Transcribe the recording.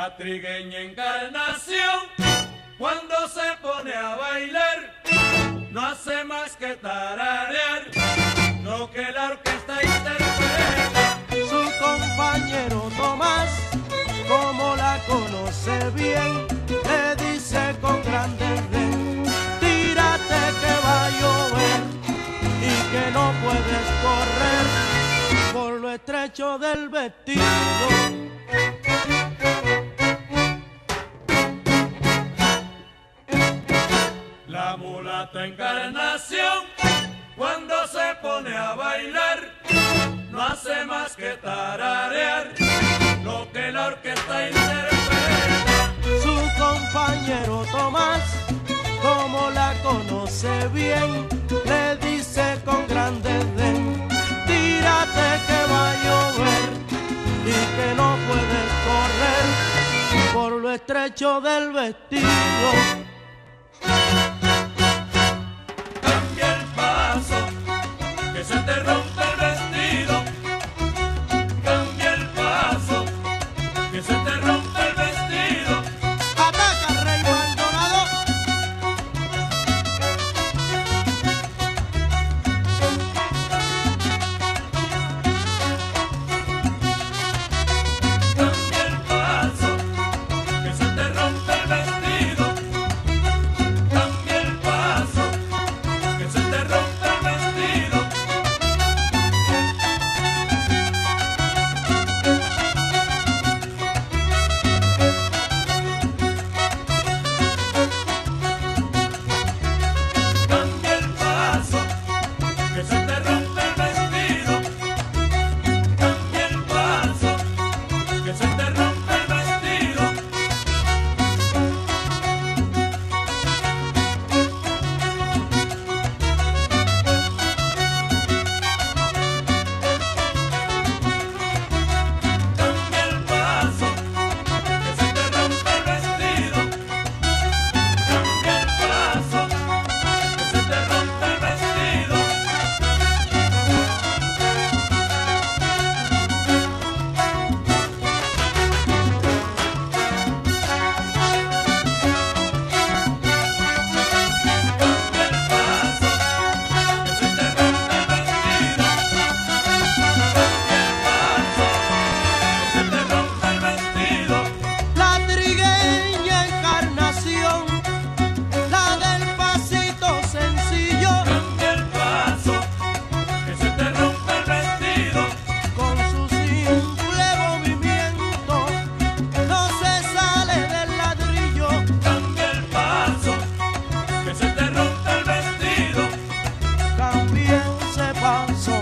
La trigueña Encarnación, cuando se pone a bailar, no hace más que tararear lo que la orquesta interpreta. Su compañero Tomás, como la conoce bien, le dice con gran desdén: tírate que va a llover y que no puedes correr por lo estrecho del vestido. La mulata Encarnación, cuando se pone a bailar, no hace más que tararear lo que la orquesta interpreta. Su compañero Tomás, como la conoce bien, le dice con gran desdén: tírate que va a llover y que no puedes correr por lo estrecho del vestido. Cambia el paso, que se te rompe el vestido. Cambia el paso, que se te rompe el vestido. ¡Ataca, Rey Maldonado! Cambia el paso, que se te rompe el vestido. Cambia el paso, que se te rompe el vestido. Cambia el paso, que se te rompe el vestido. Cambia el paso, que se te rompe el vestido. Cambia el paso, que se te rompe el vestido. Cambia el paso, que se te rompe el vestido. Cambia el paso, que se te rompe el vestido. Cambia el paso, que se te rompe el vestido. La trigueña Encarnación, la del pasito sencillo, Cambia el paso, que se te rompe el vestido. con su simple movimiento no se sale del ladrillo. Cambia el paso, que se te rompe el vestido. Cambia ese paso,